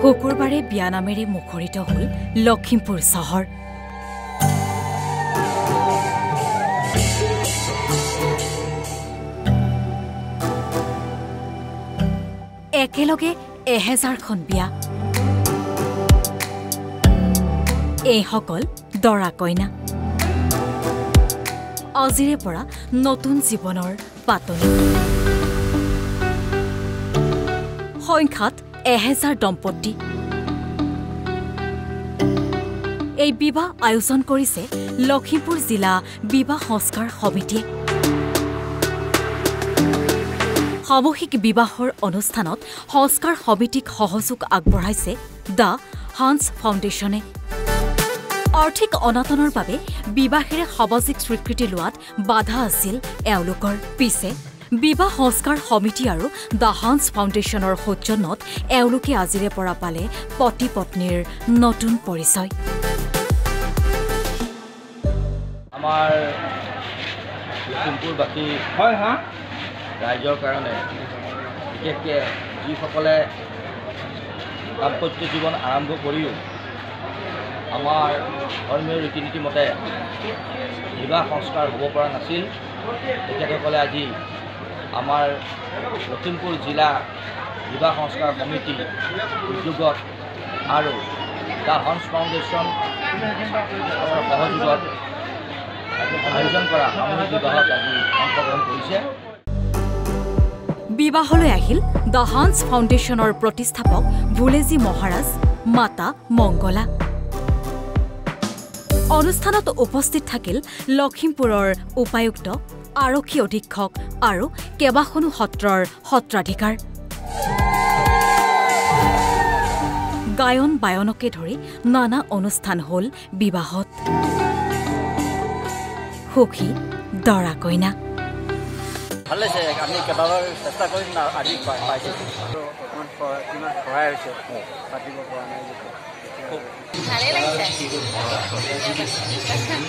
শুকুৰবাৰে বিয়ানামেৰে মুখৰিত হ'ল লখিমপুৰ চহৰ। একেলগে 1000খন বিয়া। এইসকল দৰা কইনা। আজিৰে পৰা নতুন জীৱনৰ পাতনি। সংখ্যাত 1000 দম্পতি। এই বিবাহ আয়োজন কৰিছে লখিমপুৰ জিলা বিবাহ সংস্কাৰ সমিতিয়ে। সামূহিক বিবাহৰ অনুষ্ঠানত সংস্কাৰ সমিতিক সহযোগ আগবঢ়াইছে দ্য হান্স ফাউণ্ডেশ্যনে। আৰ্থিক অনাটনৰ বাবে বিবাহেৰে সামাজিক স্বীকৃতি লোৱাত বাধা আছিল এওঁলোকৰ। পিছে বিবাহ সংস্কাৰ সমিতি আৰু দ্য হান্স ফাউণ্ডেশ্যনৰ সৌজন্যত এওঁলোকে আজিৰে পৰা পালে পতি পত্নীৰ নতুন পৰিচয়। আমাৰ লখিমপুৰবাসী ৰাইজৰ কাৰণে বিশেষকৈ যিসকলে দাম্পত্য জীৱন আৰম্ভ কৰিও আমাৰ ধৰ্মীয় ৰীতি নীতি মতে বিবাহ সংস্কাৰ হ'ব পৰা নাছিল, তেখেতসকলে আজি আমাৰ লখিমপুৰ জিলা বিবাহ সংস্কাৰ সমিতি উদ্যোগত আৰু দ্য হান্স ফাউণ্ডেশ্যন সহযোগত আয়োজন কৰা সামূহিক বিবাহত আজি অংশগ্ৰহণ কৰিছে। বিবাহলৈ আহিল দ্য হান্স ফাউণ্ডেশ্যনৰ প্ৰতিষ্ঠাপক ভুলেজী মহাৰাজ মাতা মংগলা। অনুষ্ঠানত উপস্থিত থাকিল লখিমপুৰৰ উপায়ুক্ত, আৰক্ষী অধীক্ষক আৰু কেইবাখনো সত্ৰৰ সত্ৰাধিকাৰ। গায়ন বায়নকে ধৰি নানা অনুষ্ঠান হ'ল বিবাহত। সুখী দৰা কইনা। ভাল লাগিছে, আমি কেইবাবাৰ চেষ্টা কৰিম না, আজি পাইছোঁ সহায় হৈছে পাতিব পৰা নাই।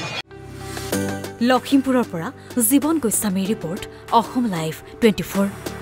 লখিমপুৰৰ পৰা জীৱন গোস্বামীৰ ৰিপৰ্ট, অসম লাইভ 24।